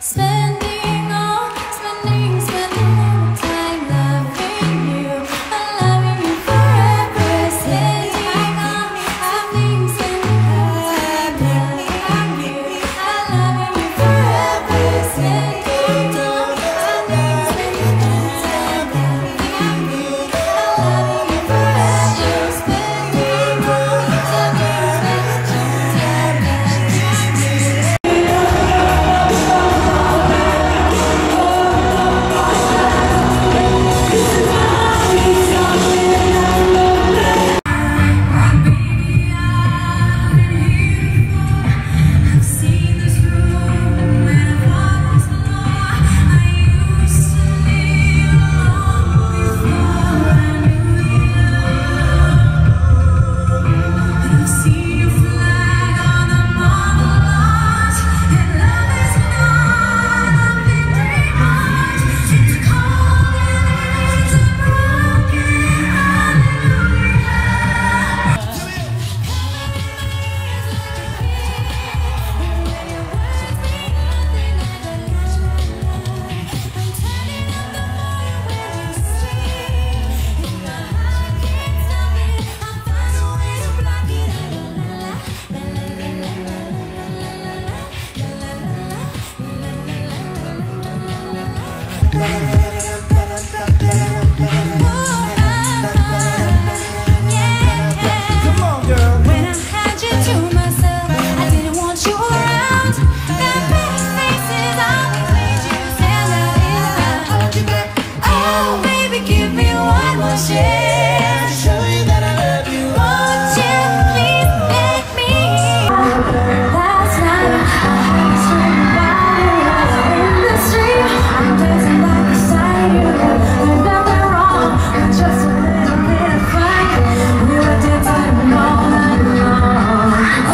Spending all time loving you, loving you forever. Spending all time loving you, loving you forever. Spending all time loving you, loving you forever. Spending all time when I had you to myself, I didn't want you around. Got pretty faces, always made you stand out in crowd. Oh, baby, give me one more chance. Show you that I love you. Won't you please make me? Last night I had a dream about you in the street. I'm dancing right beside you. There's nothing wrong, just a little bit of fun. We were dancing all night long. Oh,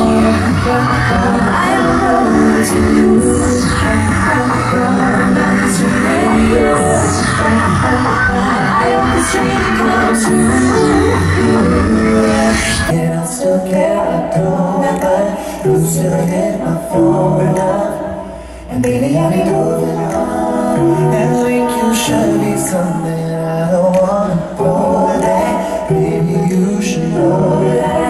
I don't know what to do. I always try to close to you. And I still can't do that. You still hit my phone up. And baby, I'll be moving on. And think you should be something I don't wanna go that. Baby, you should know that.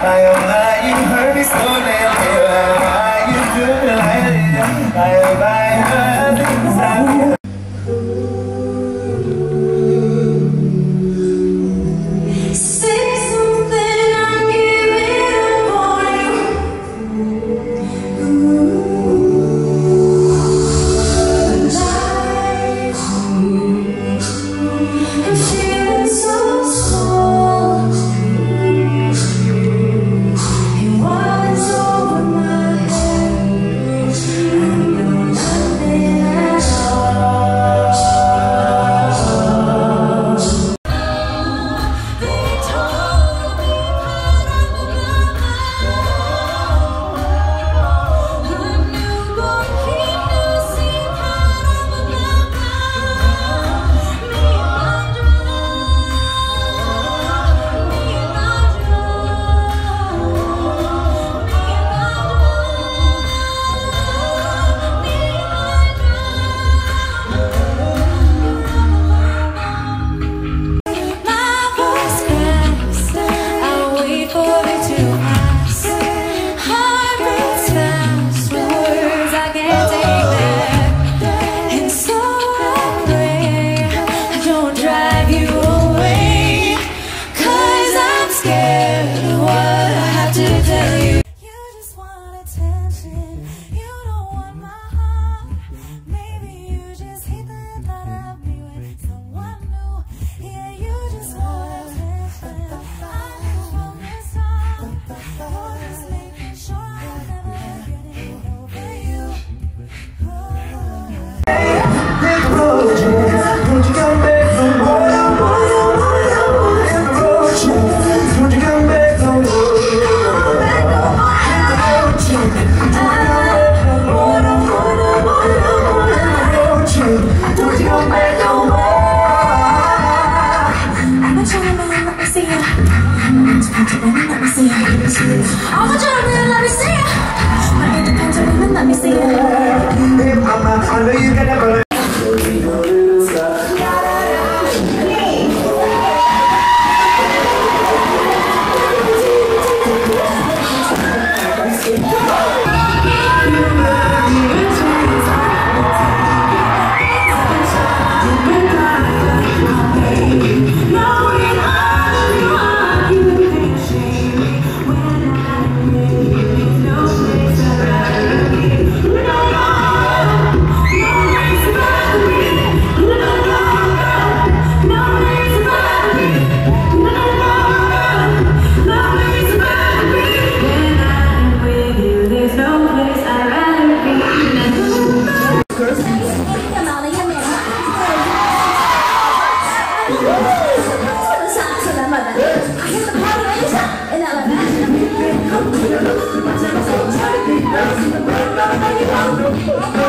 you hurt me so damn bad. Why you do me like this? Why the things I feel? Say something, I'm giving up on you. Life, I'm feeling so small. And what's over my head, I know nothing at all. They told me part of a newborn king to see part of a my voice cracks, I wait for it to pass. Heart beats fast with words I can't take back. And so I pray I don't drive you away, 'cause I'm scared of what I have to tell you. You just want attention, you don't want my heart. Maybe you just hate the thought of me with someone new. Yeah, you just want attention. I knew from the start. You're just making sure I'm never getting over you. Won't you come back no more? Won't you come back no more? I'm a gentleman, let me see ya. I'm a independent woman, let me see ya. I'm a gentleman, let me see ya. I'm an independent woman, let me see ya. Hey mama, I know you can never. I